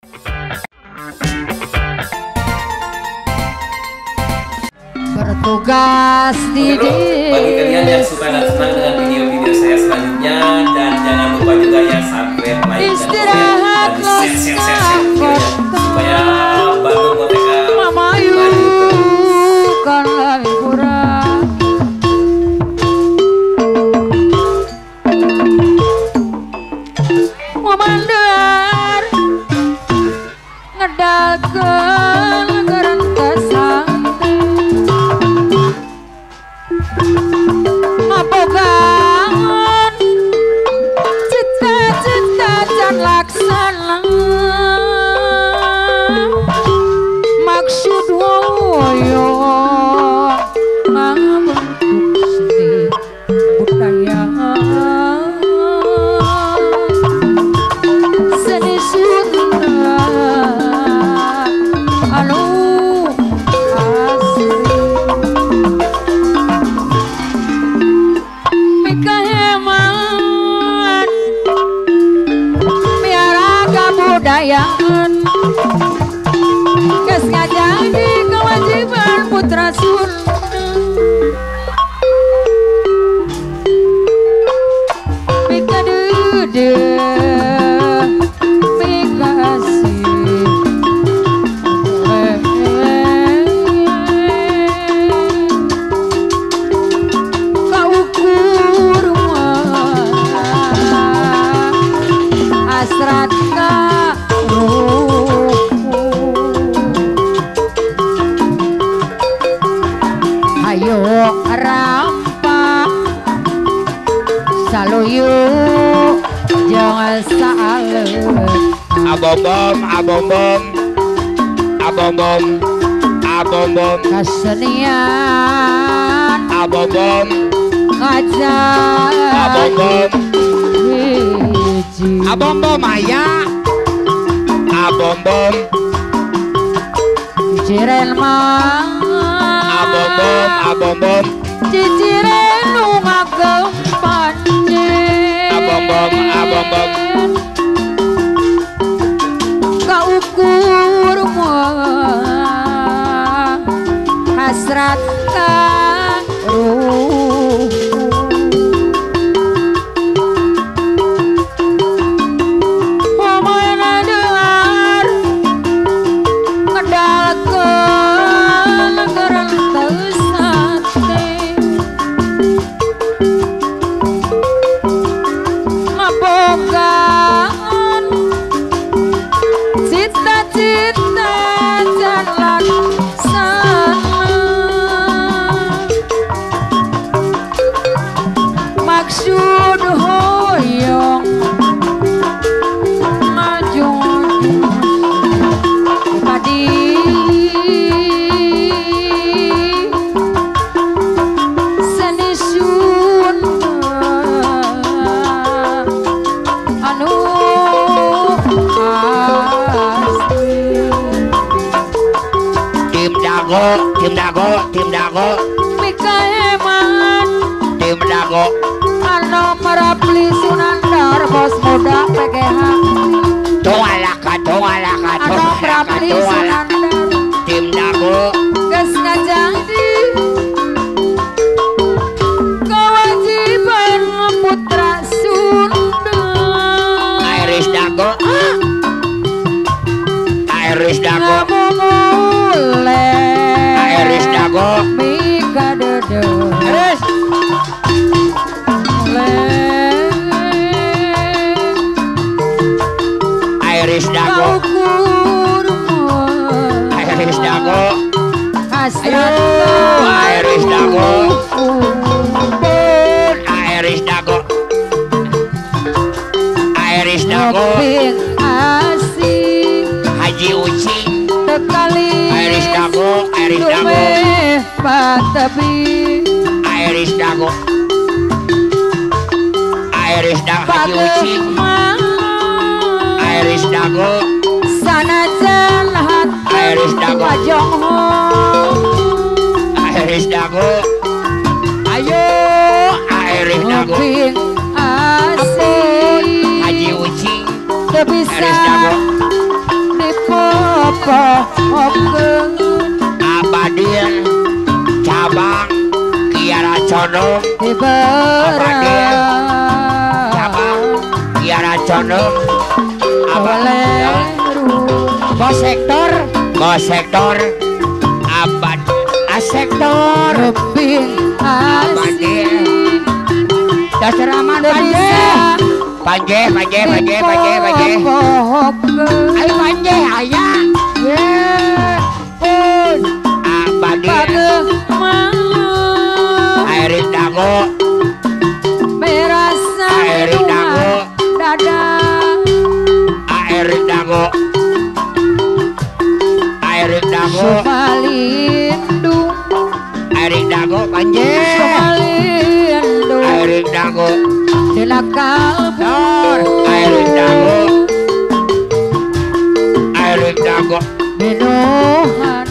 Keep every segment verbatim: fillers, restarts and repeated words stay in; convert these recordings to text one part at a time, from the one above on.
Bertugas di bagi kalian yang suka dan senang dengan video-video saya selanjutnya, dan jangan lupa juga ya subscribe, like, dan komen, dan share, share, share, share videonya supaya Bandung Merdeka maju terus. Kan lebih kurang memandar ngedalkeun geran kesante ngabogaan cita-cita can laksana maksud hoyong ngabentuk seni budaya seni Sunda anu asli mika hemat miara kebudayaan geus ngajadi kewajiban putra Sunda mika deudeuh mika asih kaukur mah hasrat ka ruh ayo rampak saluyuk jangan salah Abombom, abombom, abombom, abombom, kesenian abombom, ngajar abombom, hiji abombom ayah, abombom, ciren mah abombom, abombom, ciciren nu ngagem pancen abombom, abombom, kaukur mah hasrat ka ruh pamaina dengar ngedalkeun geran teu sate ngabogaan cita-cita can laksana maksud hoyong ngajung padi seni Sunda anu asli tim dago, tim dago, tim dago, mika hemat tim dago, anu merapli Sunandar bos muda P G H tualaka, tualaka, anu tualaka, merapli tualaka, Sunandar tim dago, geus ngajadi kewajiban putra Sunda Iris dago, Iris dago, ngamumule Iris dago, mika deudeuh Iris, Iris dago, kaukur mah Iris dago, hasrat Iris dago, Iris dago, Iris dago, ngoping asih Haji Uci, tekali Iris dago, Iris dago, lumeh patepi Iris dago, Iris dago, Haji Uci, pagema Iris dago, sanajan hati Iris dago, wajongho Iris dago, ayo Iris dago, ngoping asih Haji Uci, teu bisa Iris dago, Condong. Ibarat Siapa? Kiara Condong. Apa? Bos sektor Bos sektor. Abad. Asektor. lebih asik Dasar aman Panje. Panje, Panje, Panje, Panje, Panje. Ayo Panje, ayah. Yeah. Pun. Abadi. Airin Dago. Merasa Airin Dago. dada Airin Dago. Airin Dago. Sumalindu Airin Dago, Panje. Sumalindu Airin Dago. Dila kalbu Airin Dago. Airin Dago. Minuhan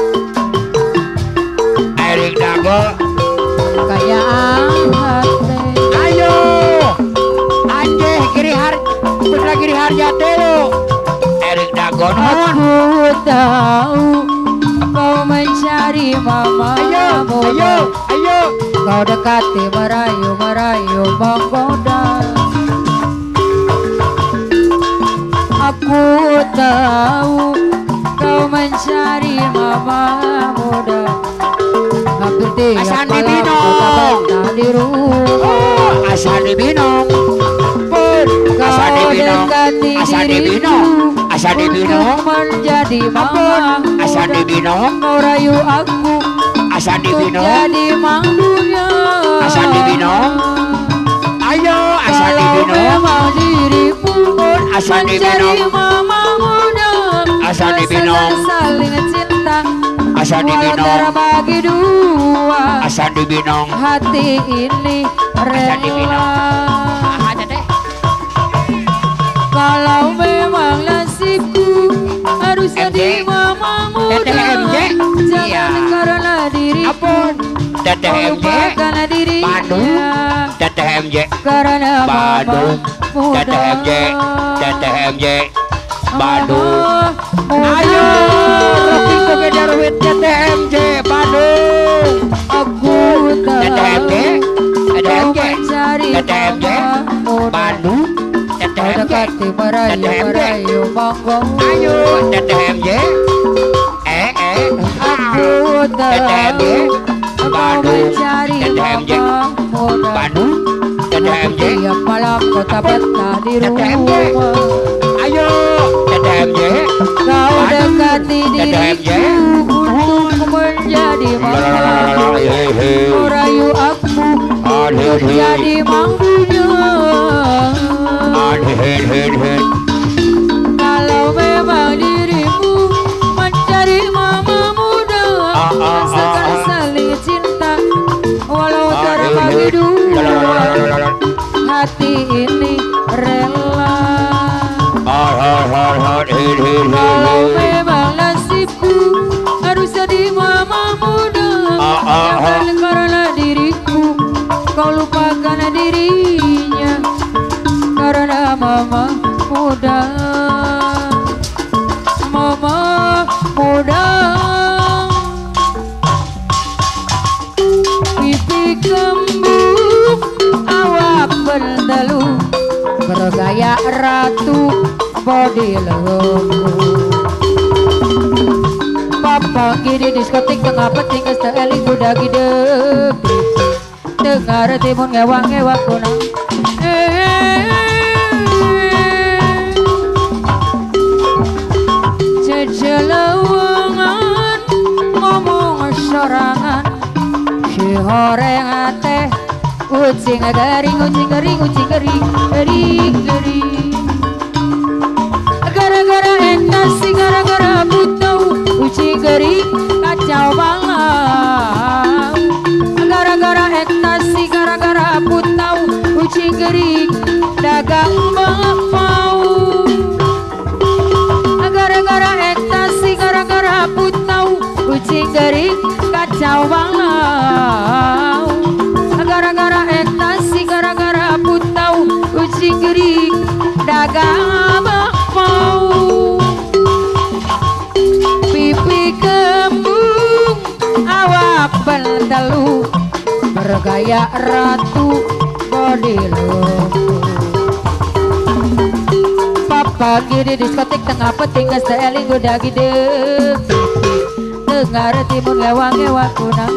Airin Dago. Kaya hati Ayo. Anje kiri har. Putra kiri harja telu. Airin Dago. Aku tahu kau mencari mama. Ayo, ayo, ayo. Kau dekati merayu merayu menggoda. Aku tahu kau mencari mama muda. Hampir tiap Asan malam dibinong. kau tak di rumah. Asal dibinong. Pun. Asal Kau dibinong. dekati Asal diriku dibinong. Asal dibinong. untuk menjadi mama Asal muda. dibinong. Kau rayu aku Asal untuk dibinong. jadi mandunya. Asal dibinong. Ayo asal Kalau dibinong. memang dirimu Asal menjadi dibinong. mama muda, Asal rasanya dibinong. saling cinta Asal walau dibinong. terbagi dua. Asal dibinong. Hati ini Asal dibinong. rela. Ah, teteh. Kalau memang nasibku harus M J. jadi mama muda, Teteh M J. jangan Iya. karena diriku Ampun. Teteh kau M J. lupakan dirinya. Bandung. Teteh M J. Karena mama Bandung. muda. Teteh M J. Teteh M J. Bandung. Mama Ayo. muda. Rocking together with Teteh M J. Bandung. Aku Teteh M J. Teteh M J. mencari Teteh M J. mama muda. Bandung. Teteh Kau M J. dekati merayu Teteh M J. merayu monggo. Ayo Teteh M J. Eh eh. Aku Teteh M J. kau Bandung. mencari Teteh M J. mama muda. Bandung. Teteh M J. Tiap malam kau tak betah di Teteh M J. rumah. Ayo Teteh M J. Kau Bandung. dekati Teteh M J. diriku untuk menjadi mama. Kau rayu aku untuk jadi mandunya. Kalau memang dirimu mencari mama muda, rasakan saling cinta walau terbagi dua. Hati ini rela. Kalau memang nasibku harus jadi mama muda, jangan karena diriku kau lupakan dirinya. Karena mama muda, mama muda, pipi kembung, awak bertalu, bergaya ratu, body lembut. Papa kiri diskotik tengah peting kesta eling budak hidup. Tengah retimun ngewang-ngewang kunang. Cecelewangan ngomong sorangan, si horeng ate ucing garing ucing garing ucing garing garing garing. Gara-gara entasi gara-gara butau ucing garing kacau balau. Gara-gara entasi gara-gara butau ucing garing dagang bapau. Gara-gara ekstasi, gara-gara putau ucing garing kacau balau. Gara-gara ekstasi, gara-gara putau ucing garing dagang bapau. Pipi kembung, awak bertalu, bergaya bergaya ratu body lumpuh. Papa gini diskotik tengah peting nge-styling udah gede dengar timun ngewa-ngewa kunang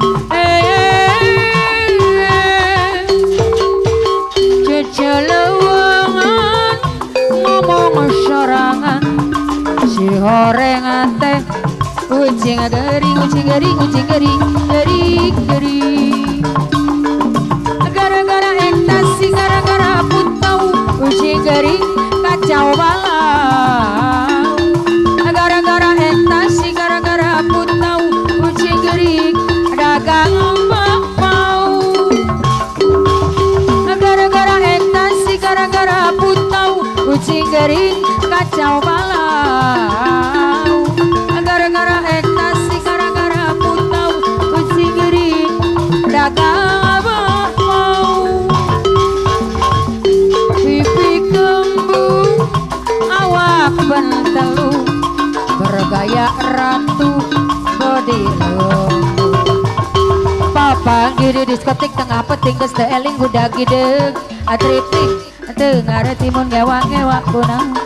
cecelewangan ngomong sorangan si horengan teh kucing gering kucing gering kucing gering gering gering gara-gara ekstasi gara-gara putau kucing gering kacau balau gara-gara ekstasi gara-gara putau kucing gering dagang bakpao gara-gara ekstasi gara-gara putau kucing gering kacau balau gara-gara ekstasi gara-gara putau kucing gering dagang bakpao pipi kembung awak pentelu bergaya ratu body lumpuh. Papa gini diskotik tengah peting ke styling udah gede atriting dengar timun ngewa-ngewa kunang